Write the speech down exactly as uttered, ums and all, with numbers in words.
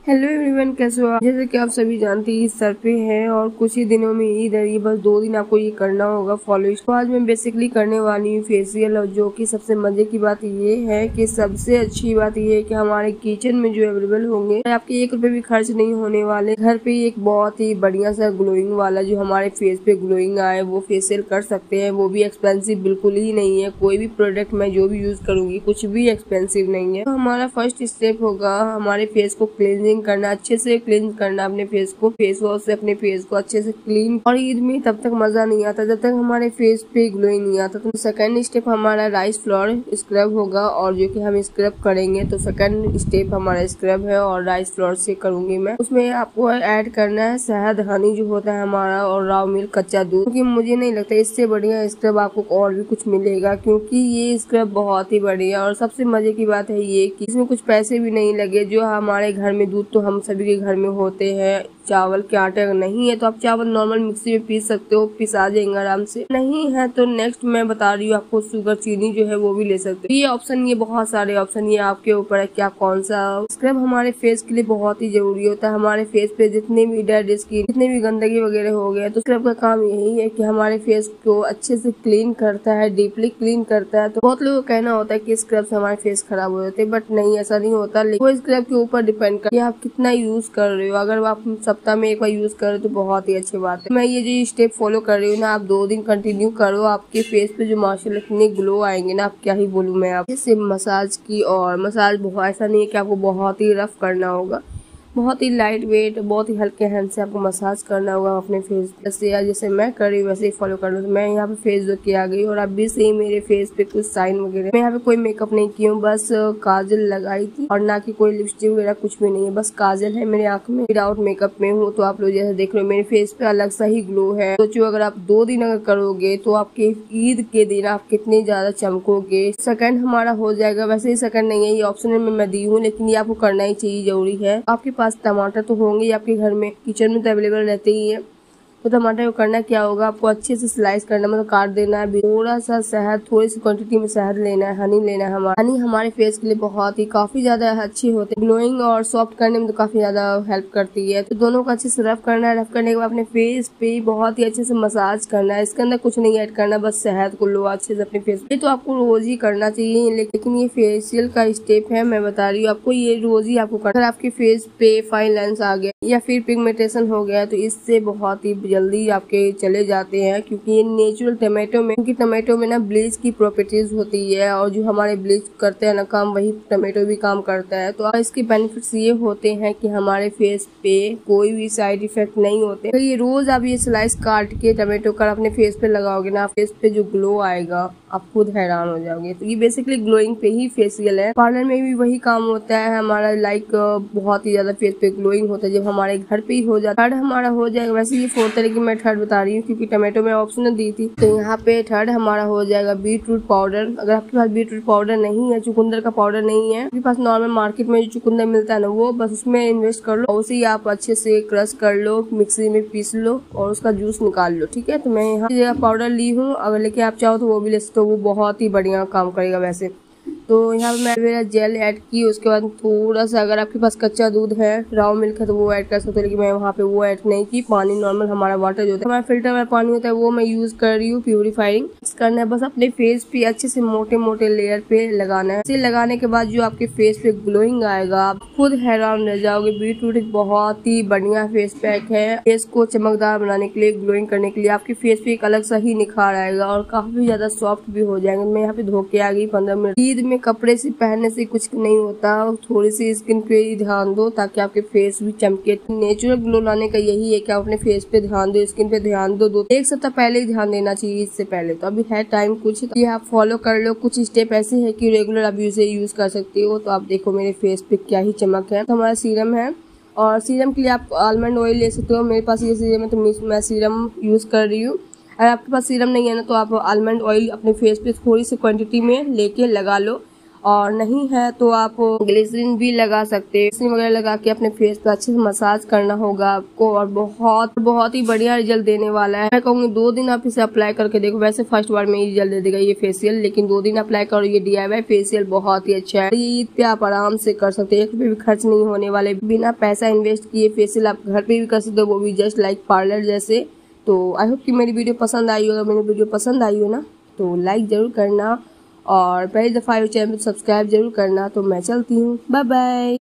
Hello everyone, कैसे हो आप। जैसे कि आप सभी जानते हैं ईद सर पे है और कुछ ही दिनों में ईद है। ये बस दो दिन आपको ये करना होगा फॉलो। तो आज मैं बेसिकली करने वाली हूँ फेशियल, और जो कि सबसे मजे की बात ये है कि सबसे अच्छी बात ये है कि हमारे किचन में जो अवेलेबल होंगे, आपके एक रुपए भी खर्च नहीं होने वाले। घर पे एक बहुत ही बढ़िया सा ग्लोइंग वाला जो हमारे फेस पे ग्लोइंग आए वो फेशियल कर सकते हैं। वो भी एक्सपेंसिव बिल्कुल ही नहीं है। कोई भी प्रोडक्ट मैं जो भी यूज करूंगी कुछ भी एक्सपेंसिव नहीं है। तो हमारा फर्स्ट स्टेप होगा हमारे फेस को क्लींजिंग करना, अच्छे से क्लीन करना अपने फेस को, फेस वॉश से अपने फेस को अच्छे से क्लीन। और ईद में तब तक मजा नहीं आता जब तक हमारे फेस पे ग्लो नहीं आता। तो सेकंड स्टेप हमारा राइस फ्लोर स्क्रब होगा, और जो कि हम स्क्रब करेंगे तो सेकंड स्टेप हमारा स्क्रब है और राइस फ्लोर से करूंगी मैं। उसमें आपको ऐड करना है शहद, हनी जो होता है हमारा, और राव मिल्क, कच्चा दूध। क्योंकि मुझे नहीं लगता इससे बढ़िया स्क्रब आपको और भी कुछ मिलेगा, क्योंकि ये स्क्रब बहुत ही बढ़िया। और सबसे मजे की बात है ये कि इसमें कुछ पैसे भी नहीं लगे। जो हमारे घर में दूध तो हम सभी के घर में होते हैं, चावल के आटे अगर नहीं है तो आप चावल नॉर्मल मिक्सी में पीस सकते हो, पिसा जाएंगे आराम से। नहीं है तो नेक्स्ट मैं बता रही हूँ आपको शुगर, चीनी जो है वो भी ले सकते हो। ये ऑप्शन, ये बहुत सारे ऑप्शन, ये आपके ऊपर है क्या कौन सा। स्क्रब हमारे फेस के लिए बहुत ही जरूरी होता है। हमारे फेस पे जितने भी डेड स्किन, जितने भी गंदगी वगैरह हो गया, तो स्क्रब का काम यही है कि हमारे फेस को अच्छे से क्लीन करता है, डीपली क्लीन करता है। तो बहुत लोगों का कहना होता है कि स्क्रब से हमारे फेस खराब हो जाते हैं, बट नहीं, ऐसा नहीं होता। लेकिन वो स्क्रब के ऊपर डिपेंड करता है आप कितना यूज कर रहे हो। अगर आप सप्ताह में एक बार यूज करो तो बहुत ही अच्छी बात है। मैं ये जो स्टेप फॉलो कर रही हूँ ना, आप दो दिन कंटिन्यू करो, आपके फेस पे जो माशाल्लाह इतने ग्लो आएंगे ना, आप क्या ही बोलूँ मैं। आप जैसे मसाज की, और मसाज बहुत ऐसा नहीं है कि आपको बहुत ही रफ करना होगा, बहुत ही लाइट वेट, बहुत ही हल्के हैंड से आपको मसाज करना होगा अपने फेस। जैसे या जैसे मैं कर रही हूँ वैसे ही फॉलो कर लो। तो मैं यहाँ पे फेस जो किया गई, और अभी से ही मेरे फेस पे कुछ साइन वगैरह। मैं यहाँ पे कोई मेकअप नहीं की हूँ, बस काजल लगाई थी, और ना कि कोई लिपस्टिक वगैरह कुछ भी नहीं है, बस काजल है मेरे आंख में। विदाउट मेकअप में हूँ। तो आप लोग जैसे देख रहे हो मेरे फेस पे अलग सा ही ग्लो है। सोचो अगर आप दो दिन अगर करोगे तो आपके ईद के दिन आप कितने ज्यादा चमकोगे। सेकंड हमारा हो जाएगा, वैसे ही सेकंड नहीं है, ये ऑप्शनल में मैं दी हूँ, लेकिन ये आपको करना ही चाहिए, जरूरी है। आपके पास टमाटर तो होंगे ही आपके घर में, किचन में तो अवेलेबल रहते ही है। तो टमाटर को करना क्या होगा, आपको अच्छे से स्लाइस करना, मतलब काट देना है। थोड़ा सा शहद, थोड़ी सी क्वांटिटी में शहद लेना है, हनी लेना है। हमारा हनी हमारे फेस के लिए बहुत ही काफी ज्यादा अच्छी होती है, ग्लोइंग और सॉफ्ट करने में तो काफी ज्यादा हेल्प करती है। तो दोनों को अच्छे से रफ करना है। रफ करने के बाद अपने फेस पे बहुत ही अच्छे से मसाज करना है। इसके अंदर कुछ नहीं ऐड करना, बस शहद को लो अच्छे से अपने फेस पे। तो आपको रोज ही करना चाहिए, लेकिन ये फेशियल का स्टेप है, मैं बता रही हूँ आपको, ये रोज ही आपको करना। अगर आपके फेस पे फाइन लाइन्स आ गया या फिर पिगमेंटेशन हो गया तो इससे बहुत ही जल्दी आपके चले जाते हैं, क्योंकि ये नेचुरल टमाटो में, क्योंकि टमाटो में ना ब्लीच की प्रॉपर्टीज होती है, और जो हमारे ब्लीच करते हैं ना काम, वही टमाटो भी काम करता है। तो इसके बेनिफिट्स ये होते हैं कि हमारे फेस पे कोई भी साइड इफेक्ट नहीं होते। तो ये रोज आप ये स्लाइस काट के टमाटो का अपने फेस पे लगाओगे ना, फेस पे जो ग्लो आएगा आप खुद हैरान हो जाओगे। तो ये बेसिकली ग्लोइंग पे ही फेशियल है। पार्लर में भी वही काम होता है हमारा, लाइक बहुत ही ज्यादा फेस पे ग्लोइंग होता है जब हमारे घर पे ही हो जाता है। थर्ड हमारा हो जाएगा, वैसे ये फोर्थ तरह की मैं थर्ड बता रही हूँ क्योंकि टमाटो में ऑप्शन दी थी। तो यहाँ पे थर्ड हमारा हो जाएगा बीट रूट पाउडर। अगर आपके पास बीट रूट पाउडर नहीं है, चुकंदर का पाउडर नहीं है, आपके पास नॉर्मल मार्केट में जो चुकंदर मिलता है ना, वो बस उसमें इन्वेस्ट कर लो, उसे आप अच्छे से क्रश कर लो, मिक्सी में पीस लो और उसका जूस निकाल लो। ठीक है, तो मैं यहाँ पाउडर ली हूँ, अगर लेके आप चाहो तो वो भी ले सकते हो, वो बहुत ही बढ़िया काम करेगा वैसे। तो यहाँ पे मैं मेरा जेल ऐड की, उसके बाद थोड़ा सा अगर आपके पास कच्चा दूध है, राव मिल्क है, तो वो ऐड कर सकते हो, लेकिन मैं वहाँ पे वो ऐड नहीं की। पानी नॉर्मल हमारा वाटर जो होता है, हमारा फिल्टर वाला पानी होता है, वो मैं यूज कर रही हूँ। प्यूरिफाइंग करना है, बस अपने फेस पे अच्छे से मोटे मोटे लेयर पे लगाना है। इसे लगाने के बाद जो आपके फेस पे ग्लोइंग आएगा, आप खुद हैरान रह जाओगे। बीटरूट एक बहुत ही बढ़िया फेस पैक है, फेस को चमकदार बनाने के लिए, ग्लोइंग करने के लिए। आपके फेस पे एक अलग सा ही निखार आएगा और काफी ज्यादा सॉफ्ट भी हो जाएंगे। मैं यहाँ पे धो के आ गई पंद्रह मिनट। ईद में कपड़े से पहनने से कुछ नहीं होता, थोड़ी सी स्किन पे ही ध्यान दो ताकि आपके फेस भी चमके। नेचुरल ग्लो लाने का यही है कि आप अपने फेस पे ध्यान दो, स्किन पे ध्यान दो। दो एक सप्ताह पहले ही ध्यान देना चाहिए, इससे पहले तो अभी है टाइम कुछ, ये आप फॉलो कर लो। कुछ स्टेप ऐसे है कि रेगुलर आप इसे यूज कर सकते हो। तो आप देखो मेरे फेस पे क्या ही चमक है। तो हमारा सीरम है, और सीरम के लिए आप आलमंड ऑयल ले सकते हो। मेरे पास ये सीरम है तो मैं सीरम यूज कर रही हूँ। अगर आपके पास सीरम नहीं है ना, तो आप आलमंड ऑयल अपने फेस पे थोड़ी सी क्वांटिटी में लेके लगा लो, और नहीं है तो आप ग्लिसरीन भी लगा सकते हैं। ग्लिसरीन वगैरह लगा के अपने फेस पे अच्छे से मसाज करना होगा आपको और बहुत बहुत ही बढ़िया रिजल्ट देने वाला है। मैं कहूँगी दो दिन आप इसे अप्लाई करके देखो। वैसे फर्स्ट बार में ही रिजल्ट दे देगा ये फेशियल, लेकिन दो दिन अप्लाई करो। ये डीआईवाई फेशियल बहुत ही अच्छा है। ईद पे आप आराम से कर सकते हैं, एक रुपये भी खर्च नहीं होने वाले। बिना पैसा इन्वेस्ट किए फेशियल आप घर पे भी कर सकते हो, वो भी जस्ट लाइक पार्लर जैसे। तो आई होप कि मेरी वीडियो पसंद आई हो। अगर मेरी वीडियो पसंद आई हो ना तो लाइक जरूर करना और पहली दफा चैनल सब्सक्राइब जरूर करना। तो मैं चलती हूँ, बाय बाय।